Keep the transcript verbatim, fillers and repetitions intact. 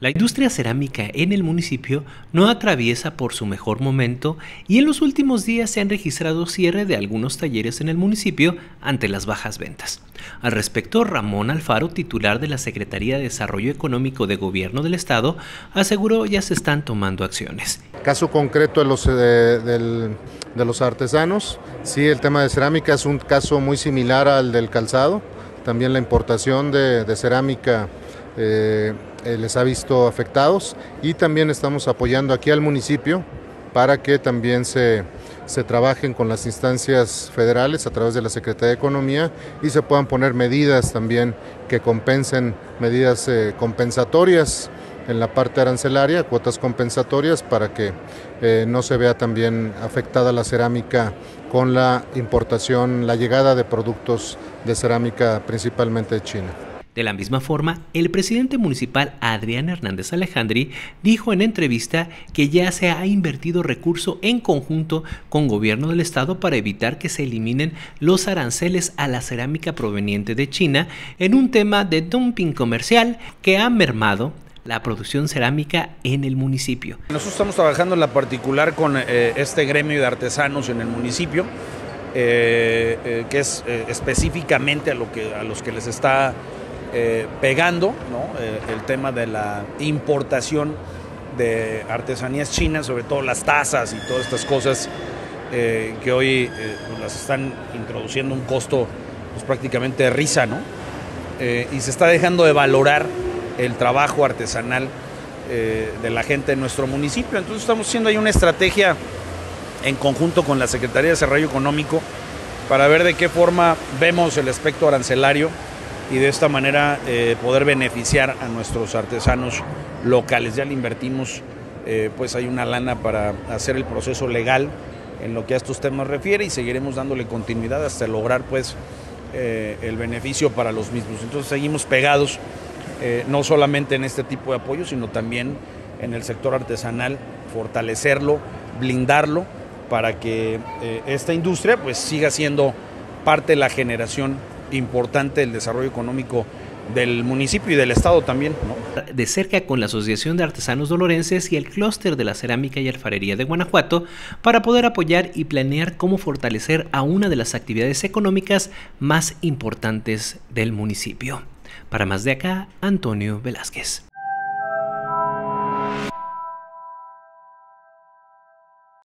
La industria cerámica en el municipio no atraviesa por su mejor momento y en los últimos días se han registrado cierre de algunos talleres en el municipio ante las bajas ventas. Al respecto, Ramón Alfaro, titular de la Secretaría de Desarrollo Económico de Gobierno del Estado, aseguró ya se están tomando acciones. Caso concreto de los, de, de, de los artesanos, sí, el tema de cerámica es un caso muy similar al del calzado. También la importación de, de cerámica eh, eh, les ha visto afectados, y también estamos apoyando aquí al municipio para que también se, se trabajen con las instancias federales a través de la Secretaría de Economía y se puedan poner medidas también que compensen, medidas eh, compensatorias en la parte arancelaria, cuotas compensatorias, para que eh, no se vea también afectada la cerámica con la importación, la llegada de productos de cerámica principalmente de China. De la misma forma, el presidente municipal Adrián Hernández Alejandri dijo en entrevista que ya se ha invertido recurso en conjunto con gobierno del estado para evitar que se eliminen los aranceles a la cerámica proveniente de China en un tema de dumping comercial que ha mermado la producción cerámica en el municipio. Nosotros estamos trabajando en la particular con eh, este gremio de artesanos en el municipio, eh, eh, que es eh, específicamente a, lo que, a los que les está eh, pegando, ¿no? eh, el tema de la importación de artesanías chinas, sobre todo las tazas y todas estas cosas eh, que hoy eh, pues las están introduciendo un costo pues, prácticamente de risa, ¿no? Eh, y se está dejando de valorar el trabajo artesanal eh, de la gente de nuestro municipio. Entonces estamos haciendo ahí una estrategia en conjunto con la Secretaría de Desarrollo Económico para ver de qué forma vemos el aspecto arancelario y de esta manera eh, poder beneficiar a nuestros artesanos locales. Ya le invertimos, eh, pues hay una lana para hacer el proceso legal en lo que a estos temas refiere, y seguiremos dándole continuidad hasta lograr pues eh, el beneficio para los mismos. Entonces seguimos pegados Eh, no solamente en este tipo de apoyo, sino también en el sector artesanal, fortalecerlo, blindarlo, para que eh, esta industria pues siga siendo parte de la generación importante del desarrollo económico del municipio y del estado también, ¿no? De cerca con la Asociación de Artesanos Dolorenses y el Clúster de la Cerámica y Alfarería de Guanajuato para poder apoyar y planear cómo fortalecer a una de las actividades económicas más importantes del municipio. Para Más de Acá, Antonio Velázquez.